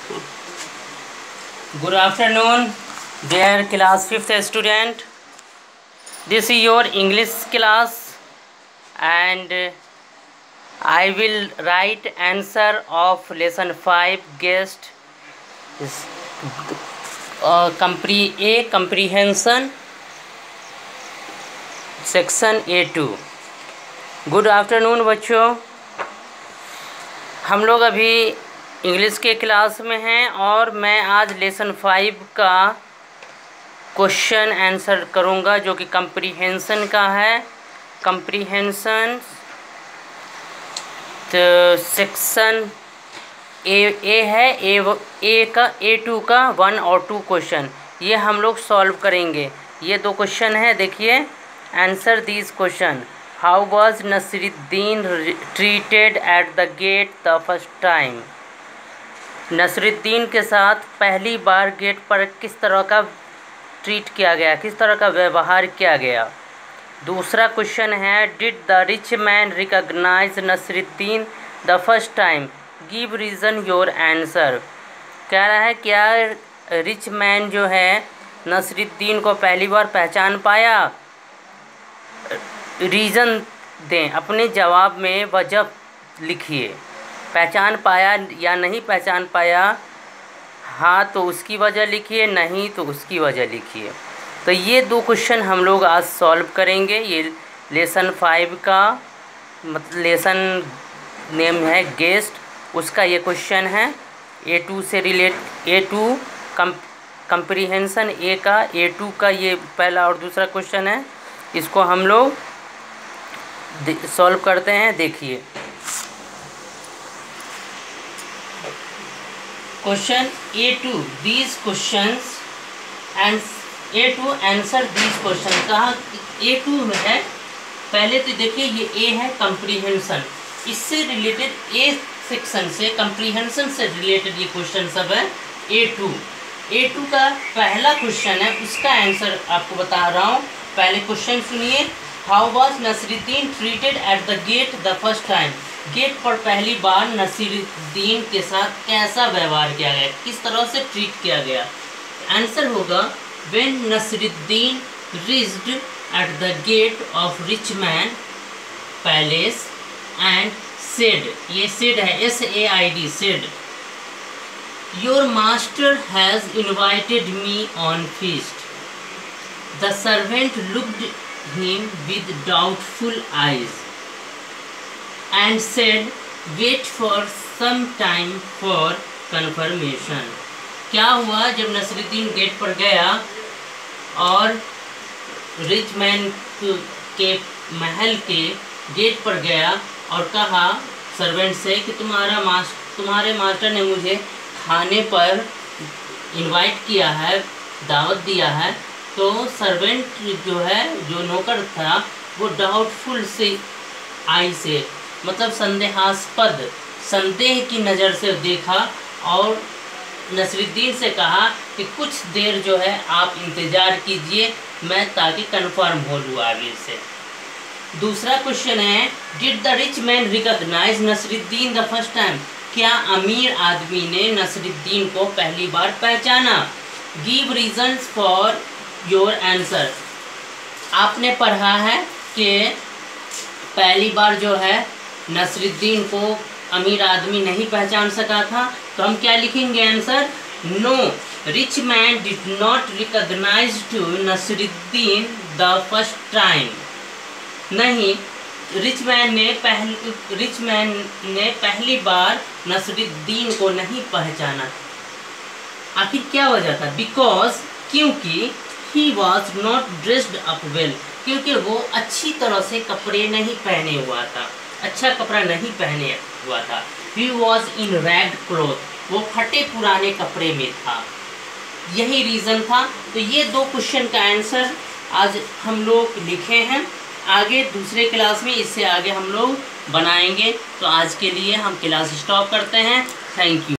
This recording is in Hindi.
Good afternoon, dear class 5th student. This is your English class and I will write answer of lesson 5 guest comprehension section A2. Good afternoon बच्चों, हम लोग अभी इंग्लिश के क्लास में हैं और मैं आज लेसन 5 का क्वेश्चन आंसर करूंगा जो कि कंप्रीहेंशन का है। कंप्रीहेंशन तो सेक्शन ए है, ए का A2 का 1 और 2 क्वेश्चन ये हम लोग सॉल्व करेंगे। ये 2 क्वेश्चन है, देखिए। Answer this question. How was Nasruddin treated at the gate the first time. Nasruddin के साथ पहली बार गेट पर किस तरह का ट्रीट किया गया, किस तरह का व्यवहार किया गया। दूसरा क्वेश्चन है, did the rich man recognise Nasruddin the first time, give reason your answer. कह रहा है क्या रिच मैन जो है नसरुद्दीन को पहली बार पहचान पाया, रीज़न दें, अपने जवाब में वजह लिखिए। पहचान पाया या नहीं पहचान पाया, हाँ तो उसकी वजह लिखिए, नहीं तो उसकी वजह लिखिए। तो ये 2 क्वेश्चन हम लोग आज सॉल्व करेंगे। ये लेसन 5 का मतलब लेसन नेम है गेस्ट, उसका ये क्वेश्चन है। A2 से A2 कंप्रीहेंशन ए का A2 का ये पहला और दूसरा क्वेश्चन है। इसको हम लोग सॉल्व करते हैं। देखिए question A2 these questions and A2 answer these question. कहा A2 है, पहले तो देखिए ये A है कंप्रीहेंशन, इससे रिलेटेड A सेक्शन से कंप्रीहेंशन से रिलेटेड ये क्वेश्चन सब है। A2 का पहला क्वेश्चन है, उसका आंसर आपको बता रहा हूँ। पहले क्वेश्चन सुनिए। How was Nasruddin treated at the gate the first time. Gate पर पहली बार नसरुद्दीन के साथ कैसा व्यवहार किया गया, किस तरह से ट्रीट किया गया। आंसर होगा when Nasruddin reached at the gate of rich man palace and said, ये सेड है SAID, said your master has invited me on feast. The servant looked him with doubtful eyes and said, "Wait for some time for confirmation." क्या हुआ जब नसरुद्दीन गेट पर गया और रिच मैन के महल के गेट पर गया और कहा सर्वेंट से कि तुम्हारे मास्टर ने मुझे खाने पर इनवाइट किया है, दावत दिया है। तो सर्वेंट जो है, जो नौकर था, वो डाउटफुल से आई से मतलब संदेहास्पद, संदेह की नज़र से देखा और नसरुद्दीन से कहा कि कुछ देर जो है आप इंतज़ार कीजिए, मैं ताकि कंफर्म हो लूँ आगे से। दूसरा क्वेश्चन है, did the rich man recognise Nasruddin the first time. क्या अमीर आदमी ने नसरुद्दीन को पहली बार पहचाना। Give reasons for your answer. आपने पढ़ा है कि पहली बार जो है नसरुद्दीन को अमीर आदमी नहीं पहचान सका था, तो हम क्या लिखेंगे answer. No, rich man did not recognise to Nasruddin the first time. नहीं, रिच मैन ने पहली बार नसरुद्दीन को नहीं पहचाना। आखिर क्या वजह था। बिकॉज, क्योंकि he was not dressed up well, क्योंकि वो अच्छी तरह से कपड़े नहीं पहने हुआ था, अच्छा कपड़ा नहीं पहने हुआ था। He was in ragged cloth, वो फटे पुराने कपड़े में था, यही रीज़न था। तो ये 2 क्वेश्चन का आंसर आज हम लोग लिखे हैं। आगे दूसरे क्लास में इससे आगे हम लोग बनाएंगे। तो आज के लिए हम क्लास स्टॉप करते हैं। Thank you.